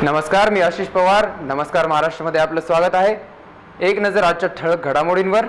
नमस्कार, मी आशिष पवार. नमस्कार महाराष्ट्रामध्ये आपलं स्वागत आहे. एक नजर आजच्या ठळक घडामोडींवर.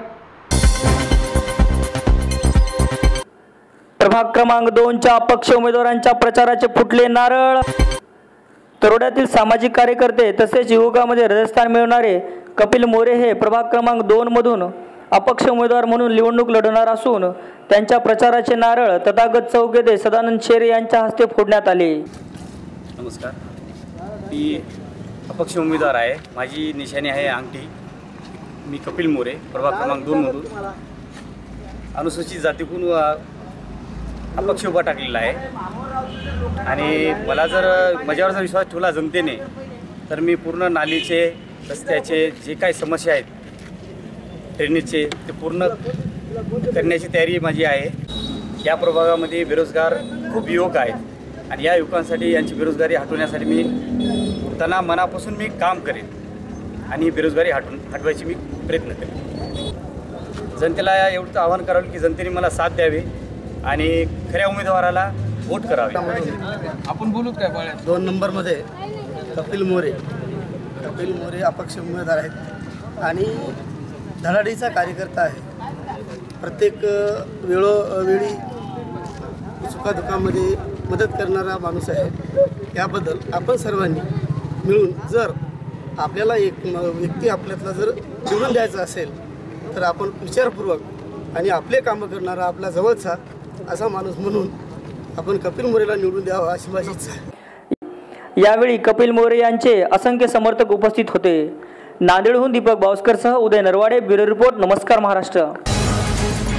प्रभाग क्रमांक 2च्या अपक्ष उमेदवारांच्या प्रचाराचे फुटले नारळ. तरोड्यातील सामाजिक कार्यकर्ते तसेच युवकामध्ये हृदयस्थान मिळवणारे कपिल मोरे हे प्रभाग क्रमांक 2 मधून अपक्ष उमेदवार म्हणून निवडणूक लढवणार असून त्यांच्या प्रचाराचे नारळ तथागत चौक येथे सदानंद शेरे यांच्या हस्ते फोडण्यात आले. नमस्कार, मी अपक्ष उमेदवार आहे. माझी निशाणी आहे अंगठी. मी कपिल मोरे, प्रभाग क्रमांक 2 मधून अनुसूचित जातीतून अपक्ष उभा टाकलेला आहे. आणि मला जर माझ्यावर जर विश्वास ठेवला जनतेने तर मी पूर्ण नालीचे, रस्त्याचे जे काही समस्या आहेत, ड्रेनेजचे, ते पूर्ण करण्याची तयारी माझी आहे. या प्रभागामध्ये बेरोजगार खूप युवक आहेत आणि या युवकांसाठी यांची बेरोजगारी हटवण्यासाठी मी त्यांना मनापासून मी काम करेन आणि बेरोजगारी हटवायची मी प्रयत्न करेन. जनतेला एवढं आवाहन करावं की जनतेने मला साथ द्यावी आणि खऱ्या उमेदवाराला वोट करावे. आपण बोलूत काय 2 नंबरमध्ये कपिल मोरे अपक्ष उमेदवार आहेत आणि धडाडीचा कार्यकर्ता आहे. प्रत्येक वेळोवेळी सुखादुःखामध्ये मदत करणारा माणूस आहे. याबद्दल आपण सर्वांनी मिळून जर आपल्याला एक व्यक्ती आपल्यातला जर निवडून द्यायचा असेल तर आपण विचारपूर्वक आणि आपले कामं करणारा आपला जवळचा असा माणूस म्हणून आपण कपिल मोरेला निवडून द्यावा अशी माझी इच्छा आहे. यावेळी कपिल मोरे यांचे असंख्य समर्थक उपस्थित होते. नांदेडहून दीपक बावस्करसह उदय नरवाडे, ब्युरो रिपोर्ट. नमस्कार महाराष्ट्र.